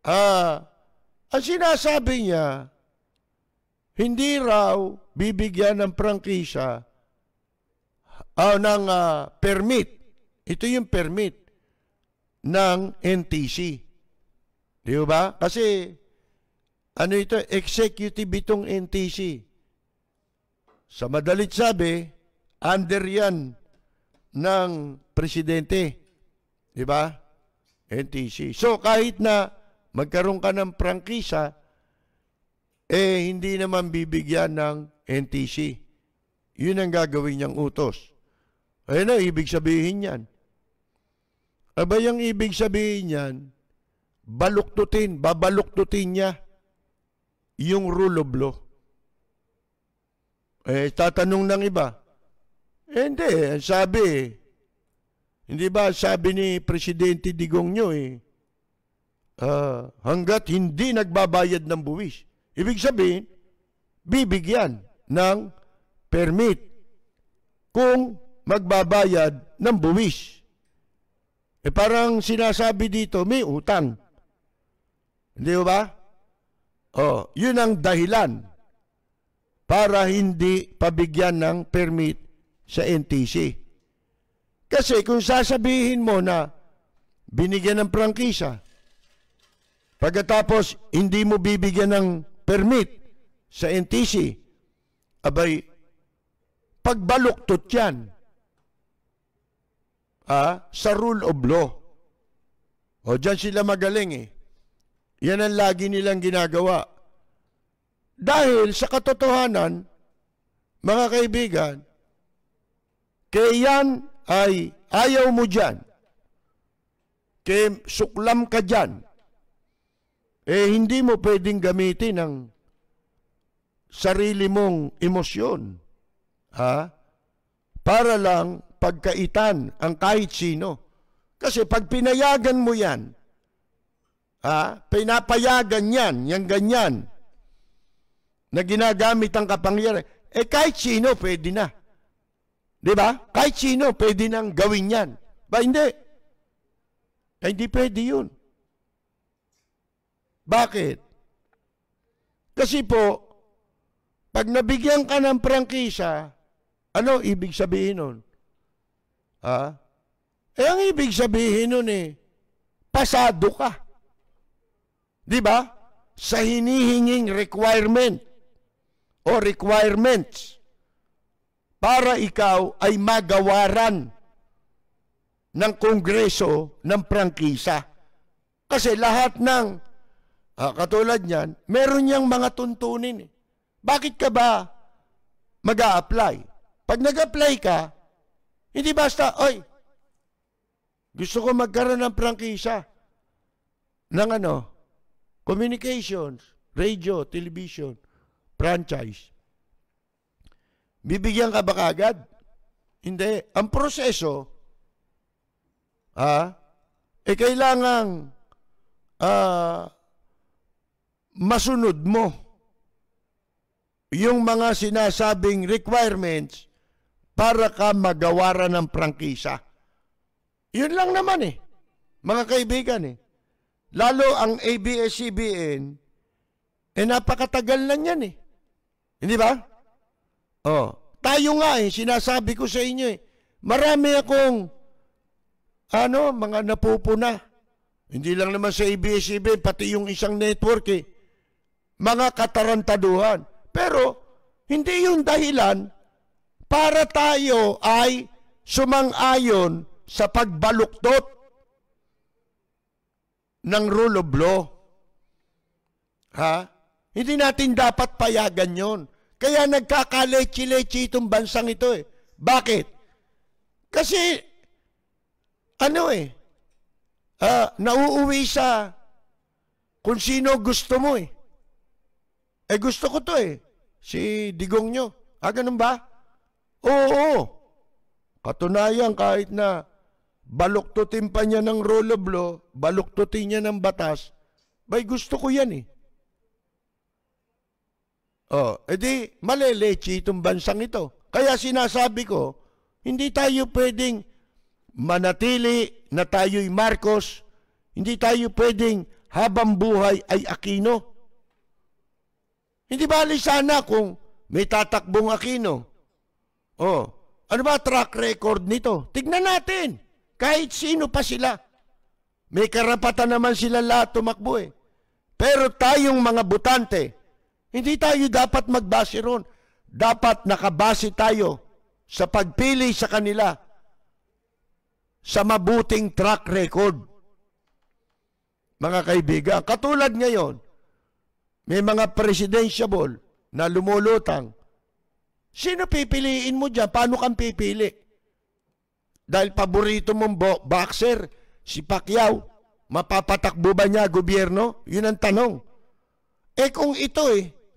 ang sinasabi niya, hindi raw bibigyan ng prangkisa ng permit. Ito yung permit ng NTC. Di ba? Kasi, ano ito? Executive itong NTC. Sa madalit sabi, under yan ng presidente. Di ba? NTC. So, kahit na magkaroon ka ng prangkisa, hindi naman bibigyan ng NTC. Yun ang gagawin niyang utos. Ayun na, ibig sabihin yan. Aba, yung ibig sabihin yan, babaluktutin niya yung rule of law. Tatanong ng iba, hindi, sabi, hindi ba sabi ni Presidente Digong nyo hanggat hindi nagbabayad ng buwis. Ibig sabihin, bibigyan ng permit kung magbabayad ng buwis. Parang sinasabi dito, may utang. Hindi ba? Yun ang dahilan para hindi pabigyan ng permit sa NTC. Kasi kung sasabihin mo na binigyan ng prangkisa, pagkatapos hindi mo bibigyan ng permit sa NTC, abay, pagbaluktot yan sa rule of law. Diyan sila magaling Yan ang lagi nilang ginagawa. Dahil sa katotohanan, mga kaibigan, kaya yan ay ayaw mo dyan, kaya suklam ka dyan, hindi mo pwedeng gamitin ang sarili mong emosyon para lang pagkaitan ang kahit sino. Kasi pag pinayagan mo yan, pinapayagan yan, yung ganyan, na ginagamit ang kapangyarihan, kahit sino pwede na. Di ba? Kahit sino pwede nang gawin yan. Ba hindi? Hindi pwede yun. Bakit? Kasi po, pag nabigyan ka ng prangkisa, ano ibig sabihin nun? Ang ibig sabihin nun pasado ka. Di ba? Sa hinihinging requirement o requirements para ikaw ay magawaran ng Kongreso ng prangkisa. Kasi lahat ng katulad niyan, meron niyang mga tuntunin. Bakit ka ba mag-a-apply? Pag nag-apply ka, hindi basta, gusto ko magkaroon ng prangkisa ng communications, radio, television, franchise. Bibigyan ka ba kaagad? Hindi. Ang proseso, kailangang masunod mo yung mga sinasabing requirements para ka magawaran ng prangkisa. Yun lang naman mga kaibigan Lalo ang ABS-CBN, napakatagal na yan Hindi ba? Tayo nga sinasabi ko sa inyo marami akong mga napupuna. Hindi lang naman sa ABS-CBN, pati yung isang network mga katarantaduhan. Pero, hindi yung dahilan para tayo ay sumang-ayon sa pagbaluktot ng rule of law. Hindi natin dapat payagan yon. Kaya nagkakalechi-lechi itong bansang ito Bakit? Kasi, nauuwi sa kung sino gusto mo gusto ko to si Digong nyo. Ganun ba? Oo. Katunayan kahit na baluktutin pa niya ng rule of law, baluktutin niya ng batas, gusto ko yan edi malelechi itong bansang ito. Kaya sinasabi ko, hindi tayo pwedeng manatili na tayo'y Marcos, hindi tayo pwedeng habang buhay ay Aquino. Hindi bali sana kung may tatakbong Aquino. Oh, ano ba track record nito? Tignan natin. Kahit sino pa sila. May karapatan naman sila lahat tumakbo eh. Pero tayong mga butante, hindi tayo dapat magbase ron. Dapat nakabase tayo sa pagpili sa kanila sa mabuting track record. Mga kaibigan, katulad ngayon, may mga presidentiable na lumulutang. Sino pipiliin mo dyan? Paano kang pipili? Dahil paborito mong boxer, si Pacquiao, mapapatakbo ba niya gobyerno? Yun ang tanong. Eh kung ito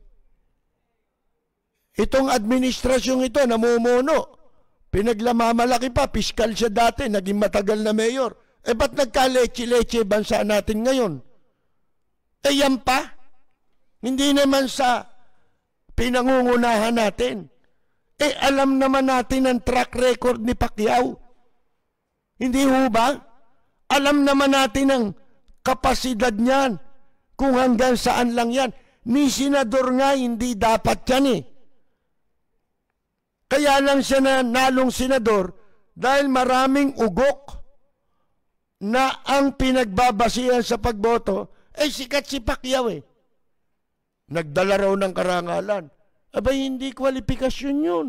itong administrasyong ito, namumuno, pinaglamamalaki pa, piskal siya dati, naging matagal na mayor. Eh ba't nagka-leche-leche bansa natin ngayon? Eh yan pa? Hindi naman sa pinangungunahan natin. Eh alam naman natin ang track record ni Pacquiao. Hindi ho ba? Alam naman natin ang kapasidad niyan. Kung hanggang saan lang yan. Ni senador nga hindi dapat yan eh. Kaya lang siya na nalong senador dahil maraming ugok na ang pinagbabasihan sa pagboto ay sikat si Pacquiao eh. Nagdala raw ng karangalan. Abay, hindi kwalifikasyon yun.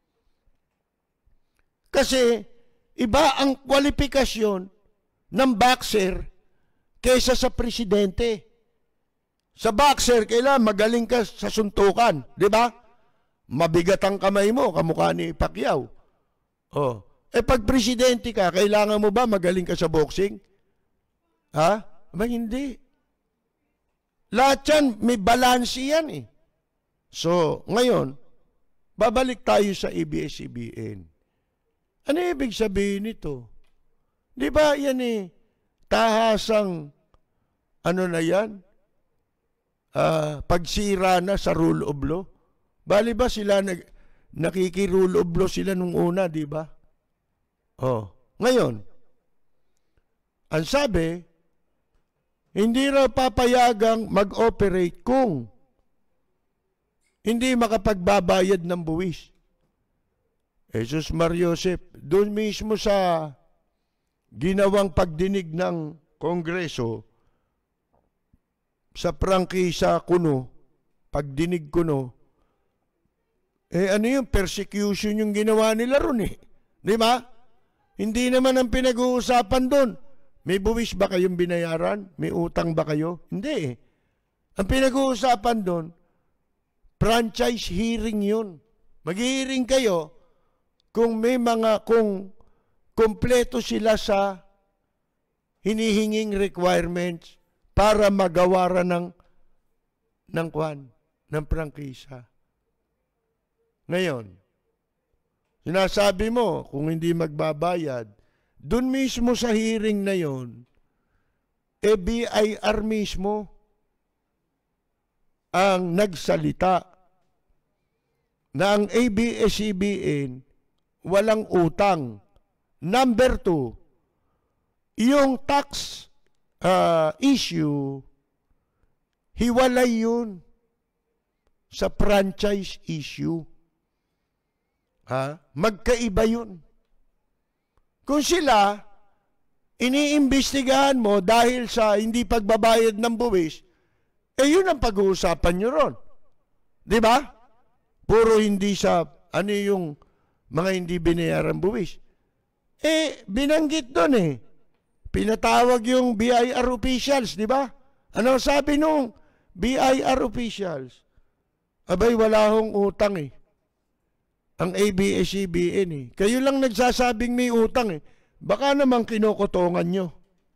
Kasi, iba ang kwalifikasyon ng boxer kaysa sa presidente. Sa boxer, kailangan magaling ka sa suntukan. Di ba? Mabigat ang kamay mo, kamukha ni Pacquiao. Oh. Eh, pag presidente ka, kailangan mo ba magaling ka sa boxing? Ha? Abay, hindi. Lahat yan, may balanse yan eh. So, ngayon, babalik tayo sa ABS-CBN. Ano ibig sabihin nito? Di ba yan eh, tahasang, ano na yan? Pagsira na sa rule of law. Bali ba sila, nakiki-rule of law sila nung una, di ba? Oh, ngayon, ang sabi, hindi raw papayagang mag-operate kung hindi makapagbabayad ng buwis. Jesus Mariosep, doon mismo sa ginawang pagdinig ng Kongreso, sa prangkisa kuno, pagdinig kuno, ano yung persecution yung ginawa nila ron eh. Di ba? Hindi naman ang pinag-uusapan doon. May buwis ba kayong binayaran? May utang ba kayo? Hindi eh. Ang pinag-uusapan doon, franchise hearing yun. Mag-hearing kayo kung may kung kompleto sila sa hinihinging requirements para magawaran ng prangkisa. Ngayon, sinasabi mo, kung hindi magbabayad, doon mismo sa hearing na yon, BIR mismo ang nagsalita na ang ABS-CBN walang utang. Number 2, yung tax issue, hiwalay yun sa franchise issue. Magkaiba yun. Kung sila, iniimbestigahan mo dahil sa hindi pagbabayad ng buwis, yun ang pag-uusapan nyo ron. Di ba? Puro hindi sa, yung mga hindi binayaran buwis. Binanggit doon eh. Pinatawag yung BIR officials, di ba? Ano sabi nung BIR officials? Abay, wala hong utang eh. Ang ABS-CBN eh. Kayo lang nagsasabing may utang eh. Baka naman kinukutongan nyo.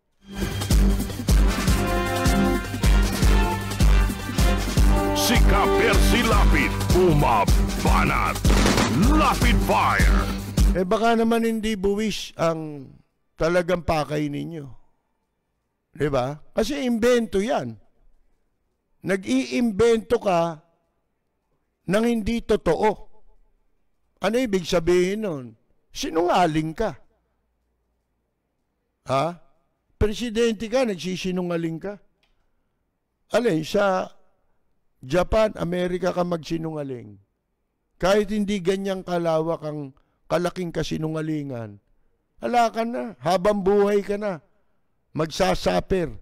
Si Ka-Percy Lapid, bumabanat. Lapid Fire. Baka naman hindi buwis ang talagang pakay ninyo. Diba? Kasi imbento yan. Nag-iimbento ka ng hindi totoo. Ano ibig sabihin nun? Sinungaling ka. Presidente ka, nagsisinungaling ka. Alin, sa Japan, Amerika ka magsinungaling. Kahit hindi ganyang kalawak ang kalaking kasinungalingan, hala ka na, habang buhay ka na, magsasaper.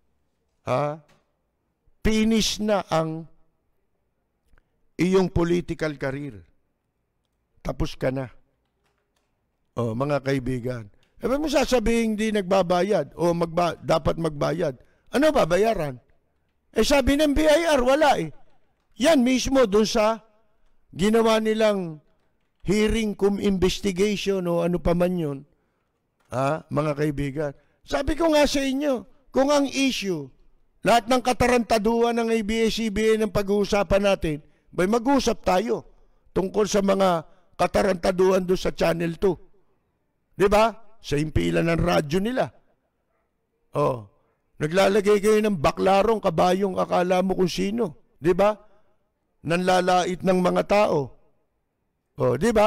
Finish na ang iyong political career. Tapos ka na. Mga kaibigan. Ba't mo sasabihin hindi nagbabayad o dapat magbayad? Ano babayaran? Sabi ng BIR, wala eh. Yan mismo doon sa ginawa nilang hearing investigation o ano pa man yun. Mga kaibigan. Sabi ko nga sa inyo, kung ang issue, lahat ng katarantaduhan ng ABS-CBN ng pag-uusapan natin, mag-usap tayo tungkol sa mga katarantaduhan doon sa Channel 2. Diba? Sa impilan ng radyo nila. Naglalagay kayo ng baklarong kabayong akala mo kung sino. Diba? Nanlalait ng mga tao. Diba?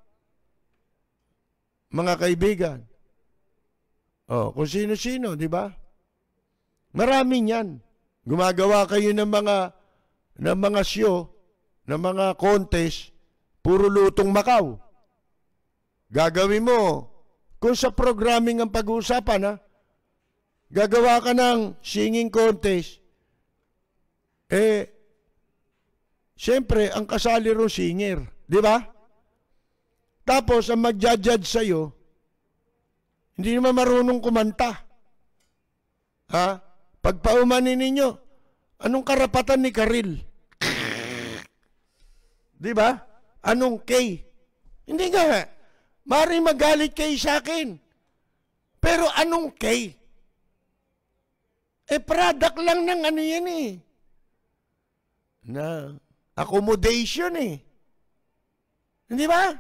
Mga kaibigan. Kung sino-sino, diba? Maraming yan. Gumagawa kayo ng mga show, ng mga contest, puro lutong Macau. Gagawin mo, kung sa programming ang pag-uusapan, gagawa ka ng singing contest, siyempre, ang kasali ro singer. Di ba? Tapos, ang mag-judge sa'yo, hindi naman marunong kumanta. Pagpaumanin ninyo, anong karapatan ni Karil? Di ba? Anong K? Hindi nga. Mari magalit kayo sa akin. Pero anong K? Product lang ng ano yan eh. Na accommodation eh. Hindi ba?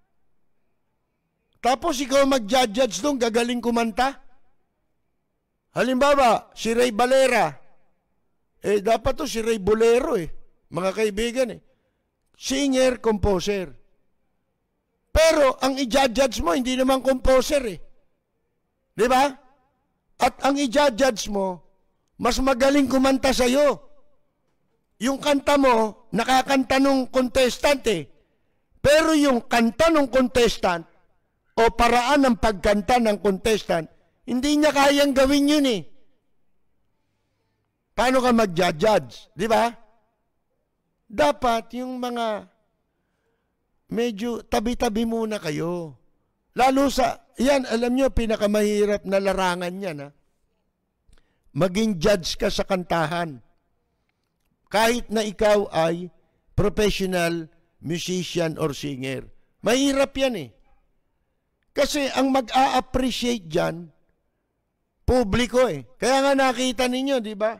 Tapos ikaw mag-judge doon, gagaling kumanta. Halimbawa, si Ray Valera. Dapat to si Ray Bolero eh. Mga kaibigan eh. Singer, composer. Pero ang i-judge mo, hindi naman composer eh. Di ba? At ang i-judge mo, mas magaling kumanta sa'yo. Yung kanta mo, nakakanta nung contestant eh. Pero yung kanta nung contestant, o paraan ng pagkanta ng contestant, hindi niya kayang gawin yun eh. Paano ka mag-judge? Di ba? Dapat yung mga medyo tabi-tabi muna kayo. Lalo sa, yan, alam nyo, pinakamahirap na larangan yan. Maging judge ka sa kantahan. Kahit na ikaw ay professional musician or singer. Mahirap yan eh. Kasi ang mag-a-appreciate dyan, publiko eh. Kaya nga nakita ninyo, di ba?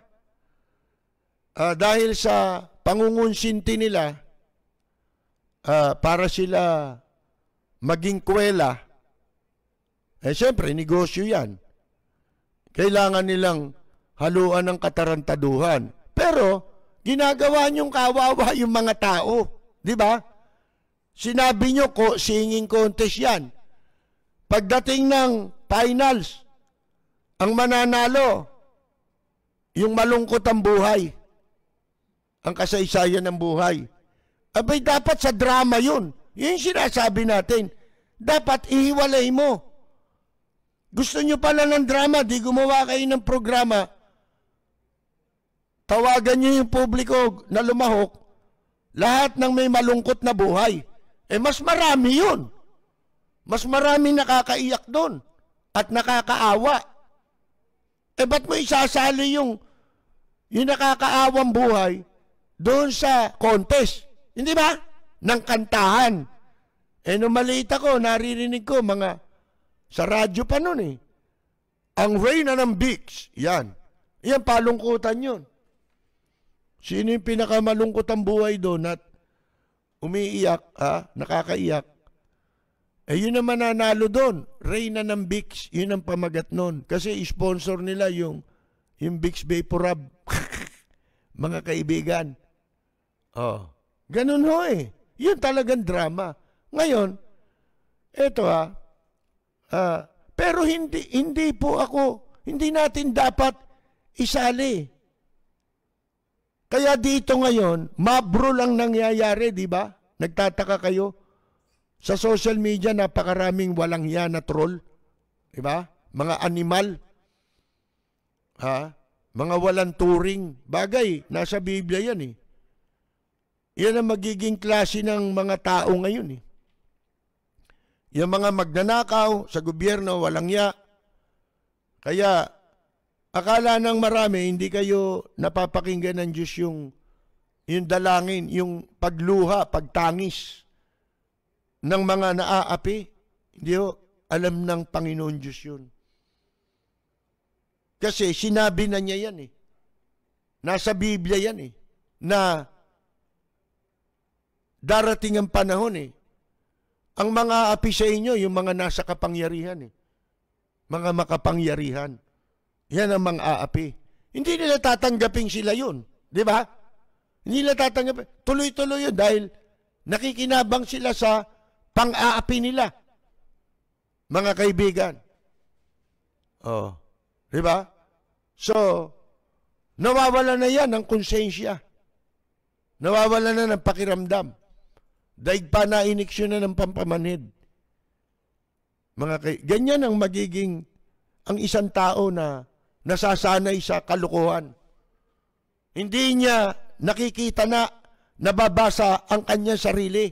Dahil sa pangungunsinti nila, para sila maging kwela, siyempre, negosyo yan. Kailangan nilang haluan ng katarantaduhan. Pero, ginagawa niyong kawawa yung mga tao. Di ba? Sinabi niyo ko, singing contest yan. Pagdating ng finals, ang mananalo, yung malungkot ang buhay. Ang kasaysayan ng buhay. Abay, dapat sa drama yun. Yun yung sinasabi natin. Dapat ihiwalay mo. Gusto nyo pala ng drama, di gumawa kayo ng programa. Tawagan nyo yung publiko na lumahok. Lahat ng may malungkot na buhay. Mas marami yun. Mas marami nakakaiyak doon. At nakakaawa. Ba't mo isasali yung nakakaawang buhay doon sa contest? Hindi ba? Ng kantahan. Nung maliit ako, naririnig ko mga sa radyo pa nun eh. Ang Reyna ng Bix. Yan. Yan, palungkutan yun. Sino yung pinakamalungkot ang buhay doon at umiiyak, nakakaiyak? Yun ang mananalo doon. Reyna ng Bix. Yun ang pamagat nun. Kasi sponsor nila yung Bix Vaporub. Mga kaibigan. Ganun ho eh. Yun talagang drama. Ngayon, eto pero hindi po ako, hindi natin dapat isali Kaya dito ngayon, mabro lang nangyayari, di ba? Nagtataka kayo? Sa social media, napakaraming walang hiya na troll. Di ba? Mga animal. Ha? Mga walang turing. Bagay, nasa Biblia yan eh. Yan ang magiging klase ng mga tao ngayon eh. Yung mga magnanakaw sa gobyerno, walang hiya. Kaya, akala ng marami, hindi kayo napapakinggan ng Diyos yung dalangin, yung pagluha, pagtangis ng mga naaapi. Hindi ho, alam ng Panginoon Diyos yun. Kasi sinabi na niya yan eh. Nasa Biblia yan eh. Na darating ang panahon eh. Ang mga api sa inyo, yung mga nasa kapangyarihan eh. Mga makapangyarihan. Yan ang mga aapi. Hindi nila tatanggapin sila yun. Di ba? Hindi nila tatanggapin. Tuloy-tuloy yun dahil nakikinabang sila sa pang-aapi nila. Mga kaibigan. Oh. Di ba? So, nawawala na yan ng konsensya. Nawawala na ng pakiramdam. Daig pa na iniksyon na ng pampamanhid. Ganyan ang magiging ang isang tao na nasasanay sa kalokohan. Hindi niya nakikita na nababasa ang kanyang sarili.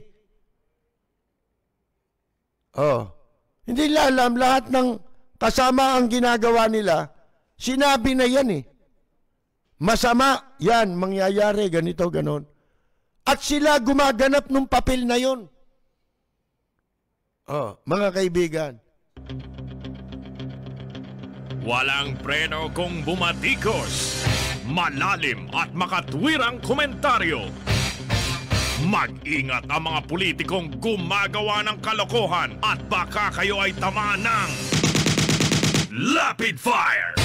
Oh. Hindi nila alam lahat ng kasama ang ginagawa nila. Sinabi na yan eh. Masama, yan, mangyayari, ganito, ganon. At sila gumaganap ng papel na yon. Oh, mga kaibigan. Walang preno kung bumatikos. Malalim at makatwirang komentaryo. Mag-ingat ang mga politikong gumagawa ng kalokohan at baka kayo ay tamaan ng Lapid Fire!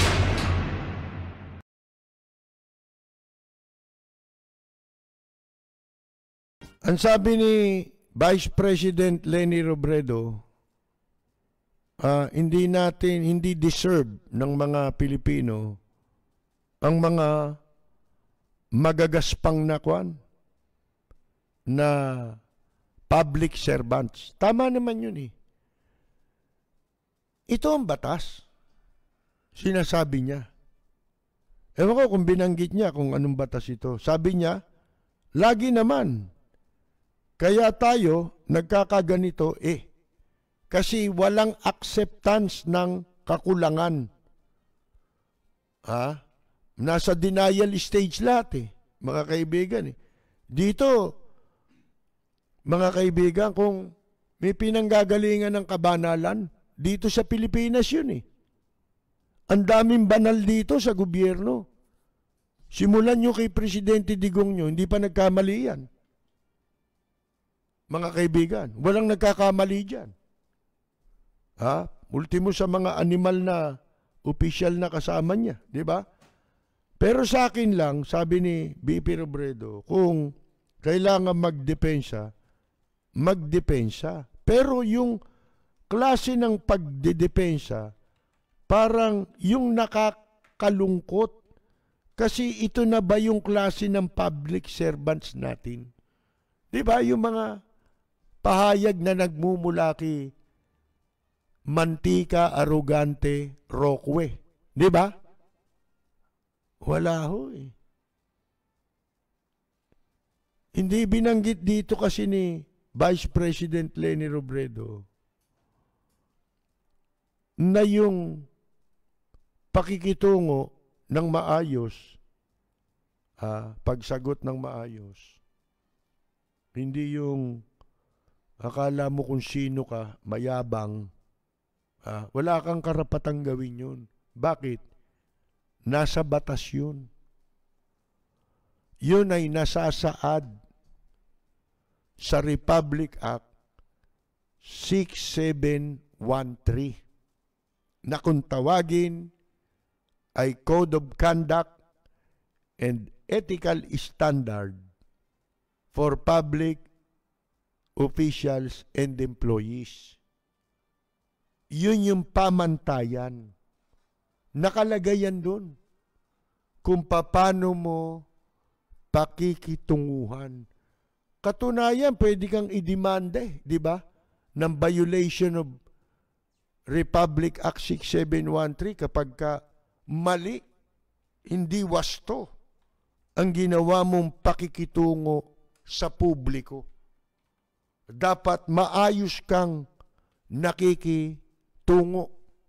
Ang sabi ni Vice President Leni Robredo, hindi deserve ng mga Pilipino ang mga magagaspang na kwan na public servants. Tama naman yun eh. Ito ang batas. Sinasabi niya. Ewan ko kung binanggit niya kung anong batas ito. Sabi niya, lagi naman. Kaya tayo nagkakaganito kasi walang acceptance ng kakulangan. Ha? Nasa denial stage lahat mga kaibigan Dito, mga kaibigan, kung may pinanggagalingan ng kabanalan, dito sa Pilipinas yun Ang daming banal dito sa gobyerno. Simulan nyo kay Presidente Digong nyo, hindi pa nagkamali yan. Mga kaibigan, walang nagkakamali dyan. Ha? Ultimo sa mga animal na opisyal na kasama niya, di ba? Pero sa akin lang, sabi ni BP Robredo, kung kailangan magdepensa, magdepensa. Pero yung klase ng pagdedepensa, parang yung nakakalungkot. Kasi ito na ba yung klase ng public servants natin? Di ba? Yung mga pahayag na nagmumula kay Mantika, Arugante, Rockway. Di ba? Wala ho Hindi binanggit dito kasi ni Vice President Leni Robredo na yung pakikitungo ng maayos, pagsagot ng maayos, hindi yung akala mo kung sino ka, mayabang, wala kang karapatang gawin yun. Bakit? Nasa batas yun. Yun ay nasasaad sa Republic Act 6713 na kung tawagin ay Code of Conduct and Ethical Standard for Public Officials and Employees. Yun yung pamantayan. Nakalagay yan doon. Kung paano mo pakikitunguhan. Katunayan, pwede kang idemanda, di ba? Ng violation of Republic Act 6713 kapag ka mali, hindi wasto ang ginawa mong pakikitungo sa publiko. Dapat maayos kang nakikitungo.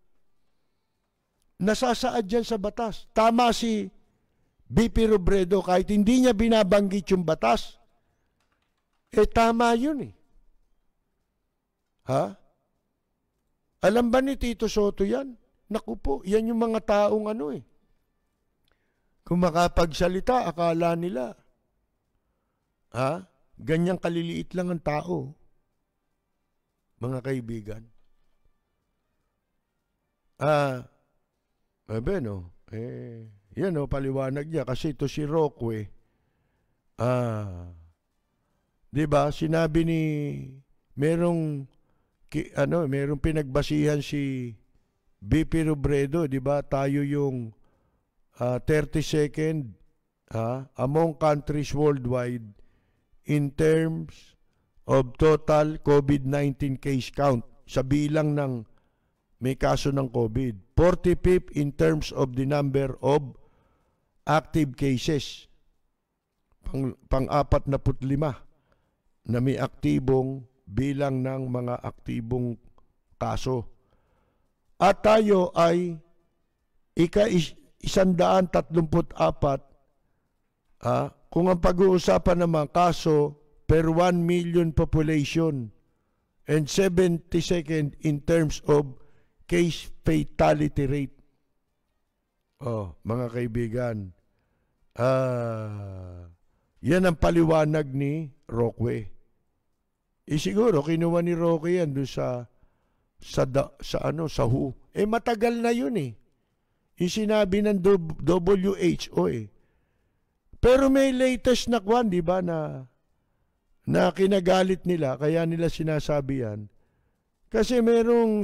Nasasaad yan sa batas. Tama si BP Robredo, kahit hindi niya binabanggit yung batas, tama yun eh. Ha? Alam ba ni Tito Soto yan? Naku po, yan yung mga taong kung makapagsalita, akala nila, ganyang kaliliit lang ang tao, mga kaibigan. Yan paliwanag niya, kasi ito si Roque, di ba, sinabi ni, merong pinagbasihan si BP Robredo, di ba, tayo yung 32nd among countries worldwide in terms of total COVID-19 case count sa bilang ng may kaso ng COVID. 45th in terms of the number of active cases. Pang-45 na may aktibong bilang ng mga aktibong kaso. At tayo ay ika-134, kung ang pag-uusapan naman kaso per 1 million population, and 72nd in terms of case fatality rate. Mga kaibigan, yan ang paliwanag ni Roque. Siguro kinuha ni Roque yan doon sa WHO. Matagal na yun eh. Sinabi ng WHO eh. Pero may latest na kwan, di ba, na kinagalit nila, kaya nila sinasabi yan. Kasi merong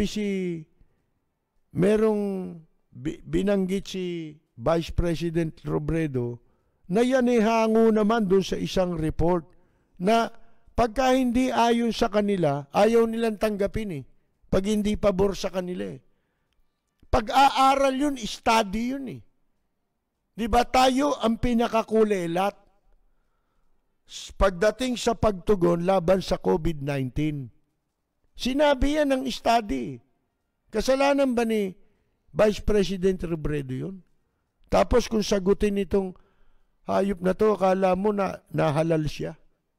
binanggit si Vice President Robredo na yan hango naman doon sa isang report na pagka hindi ayon sa kanila, ayaw nilang tanggapin eh. Pag hindi pabor sa kanila eh. Pag-aaral yun, study yun eh. Di ba tayo ang pinakakulelat pagdating sa pagtugon laban sa COVID-19? Sinabi yan ng study. Kasalanan ba ni Vice President Robredo yun? Tapos kung sagutin itong hayop na to, akala mo na nahalal siya.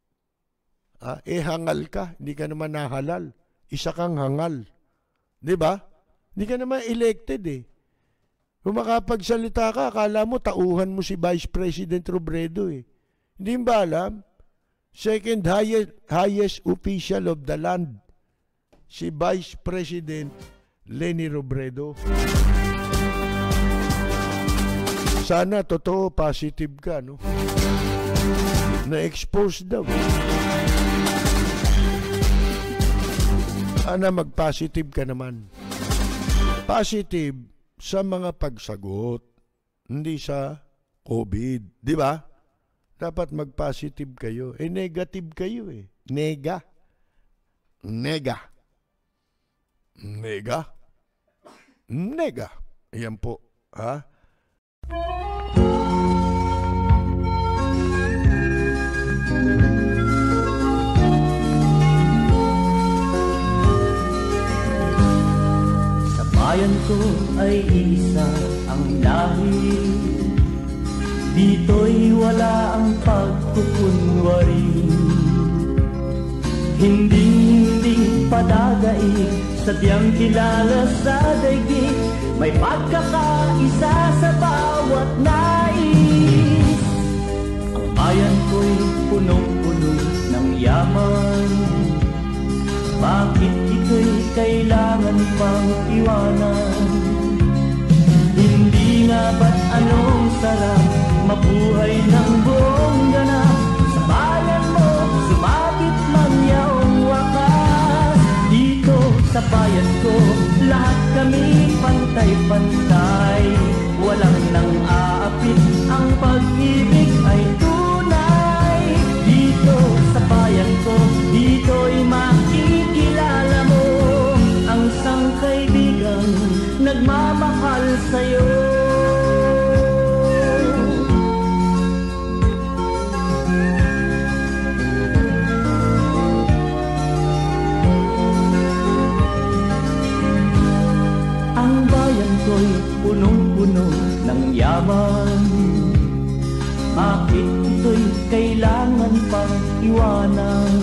Hangal ka, hindi ka naman nahalal. Isa kang hangal. Di ba? Hindi ka naman elected eh. Kung makapagsalita ka, akala mo tauhan mo si Vice President Robredo eh. Hindi ba alam? Second highest official of the land, si Vice President Leni Robredo. Sana totoo, positive ka, no? Na-expose daw. Sana mag-positive ka naman. Positive sa mga pagsagot, hindi sa COVID. Di ba? Dapat mag-positive kayo. Negative kayo eh. Nega. Ayan po. Bayan ko ay isa ang lahi, dito'y wala ang pagkukunwari. Hindi padagay, sadyang kilala sa daigdig, may pagkakaisa sa bawat nais. Ang bayan ko'y punong-puno ng yaman, bakit ito'y kailangan pang iwanan? Hindi nga ba't anong sarap mabuhay ng buong ganap? Sa bayan mo, sumabit man yaong wakas. Dito sa bayan ko, lahat kami pantay-pantay. Walang nang aapit, ang pag-ibig ay iwanan.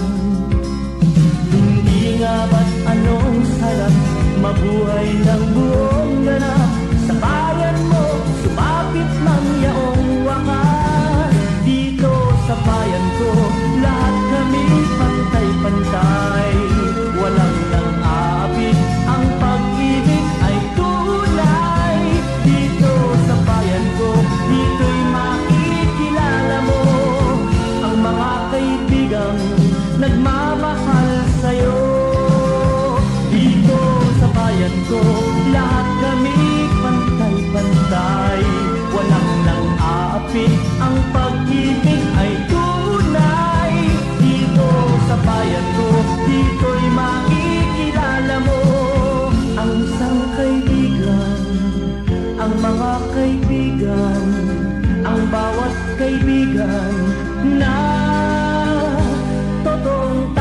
Hindi nga ba't anong sarap mabuhay ng buong ganap sa bayan mo, sumapit mang yaong wakas. Dito sa bayan ko, lahat kami pantay-pantay, walang nang-aapit, ang pag-ibig ay tunay. Dito sa bayan ko, dito'y makikilala mo ang mga kaibigang nagmamahal sa'yo. Dito sa bayan ko, lahat kami pantay-pantay, walang nang-aapit, ang pag-ibig ay tunay. Dito sa bayan ko, dito'y makikilala mo ang isang kaibigan, ang mga kaibigan, ang bawat kaibigan na totoong